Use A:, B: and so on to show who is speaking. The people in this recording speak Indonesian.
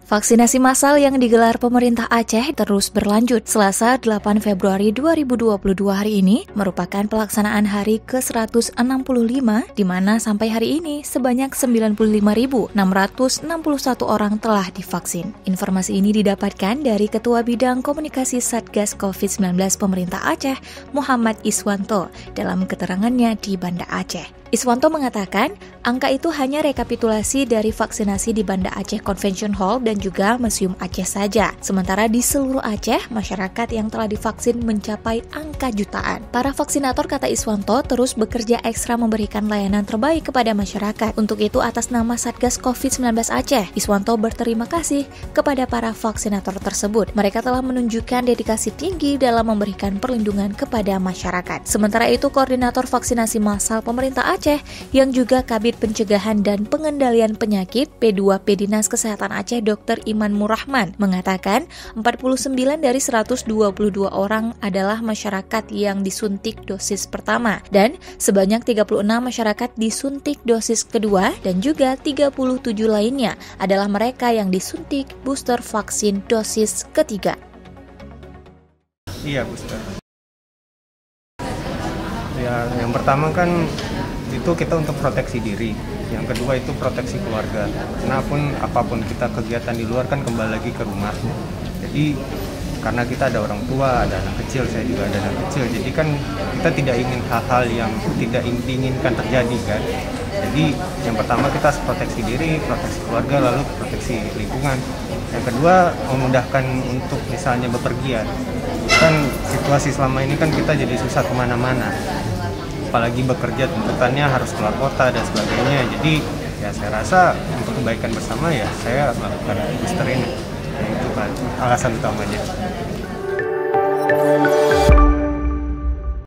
A: Vaksinasi massal yang digelar pemerintah Aceh terus berlanjut. Selasa 8 Februari 2022 hari ini merupakan pelaksanaan hari ke-165 di mana sampai hari ini sebanyak 95.661 orang telah divaksin. Informasi ini didapatkan dari Ketua Bidang Komunikasi Satgas COVID-19 Pemerintah Aceh, Muhammad Iswanto, dalam keterangannya di Banda Aceh. Iswanto mengatakan, angka itu hanya rekapitulasi dari vaksinasi di Banda Aceh Convention Hall dan juga Museum Aceh saja. Sementara di seluruh Aceh, masyarakat yang telah divaksin mencapai angka jutaan. Para vaksinator, kata Iswanto, terus bekerja ekstra memberikan layanan terbaik kepada masyarakat. Untuk itu, atas nama Satgas COVID-19 Aceh, Iswanto berterima kasih kepada para vaksinator tersebut. Mereka telah menunjukkan dedikasi tinggi dalam memberikan perlindungan kepada masyarakat. Sementara itu, Koordinator Vaksinasi Massal Pemerintah Aceh yang juga Kabid Pencegahan dan Pengendalian Penyakit P2P Dinas Kesehatan Aceh Dr. Iman Murrahman mengatakan 49 dari 122 orang adalah masyarakat yang disuntik dosis pertama dan sebanyak 36 masyarakat disuntik dosis kedua dan juga 37 lainnya adalah mereka yang disuntik booster vaksin dosis ketiga.
B: Iya, booster. Ya, yang pertama kan itu kita untuk proteksi diri, yang kedua itu proteksi keluarga. Apapun kita kegiatan di luar kan kembali lagi ke rumah. Jadi karena kita ada orang tua, ada anak kecil, saya juga ada anak kecil, jadi kan kita tidak ingin hal-hal yang tidak diinginkan terjadi kan. Jadi yang pertama kita harus proteksi diri, proteksi keluarga, lalu proteksi lingkungan. Yang kedua memudahkan untuk misalnya bepergian. Kan situasi selama ini kan kita jadi susah kemana-mana. Apalagi bekerja tuntutannya harus keluar kota dan sebagainya. Jadi ya saya rasa untuk kebaikan bersama ya saya melakukan booster ini. Itu kan alasan utamanya.